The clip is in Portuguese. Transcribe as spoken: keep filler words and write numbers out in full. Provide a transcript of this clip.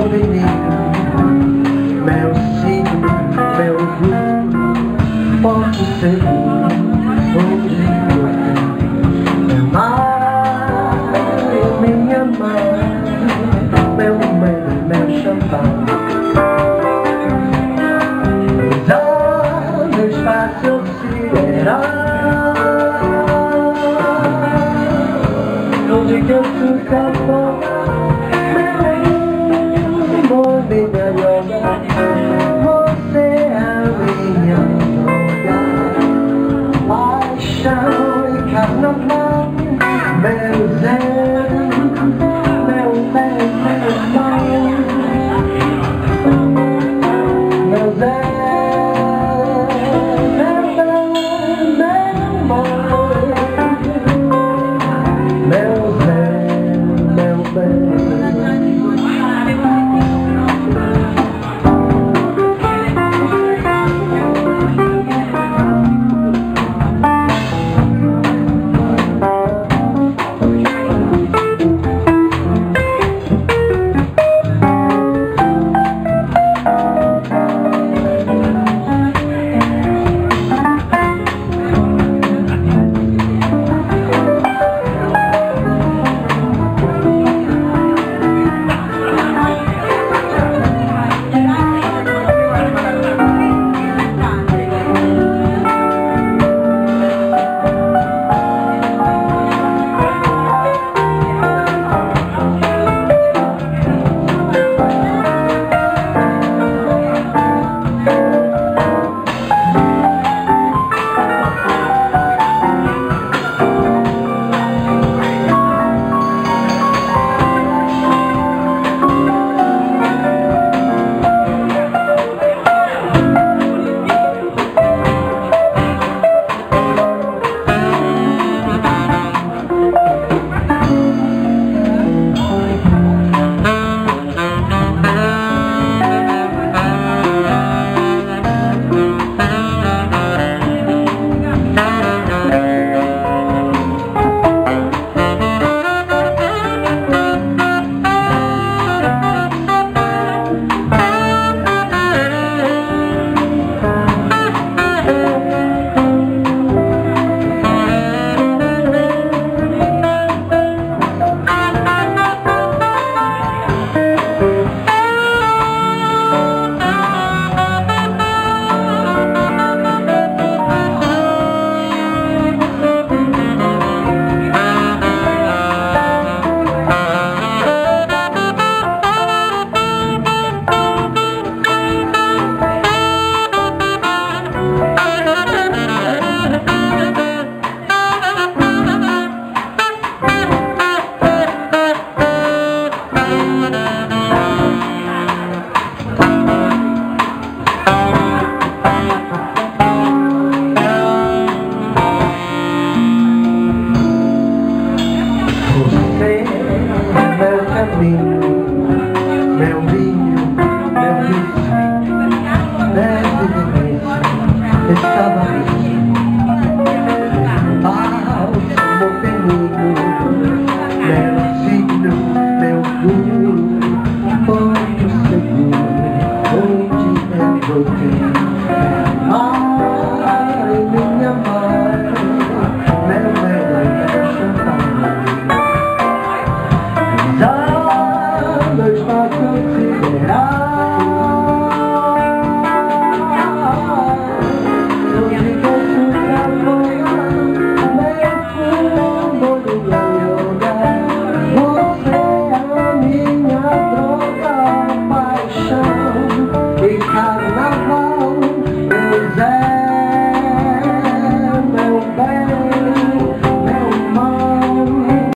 menino, meu signo, meu orgulho, porto seguro, onde você, meu mar, minha mãe, meu número, meu champanhe. No espaço sideral, onde que eu suco a boca, meu amor, minha yoga, você é a minha yoga, paixão e carnaval, meu zen, meu bem, meu mal, meu zen. Meu vinho, meu vício, deve delícia, estava aqui. Bálsamo benigno, meu signo, meu orgulho, porto seguro, onde eu voltei. Ai, minha mãe, meu bem, meu champanhe.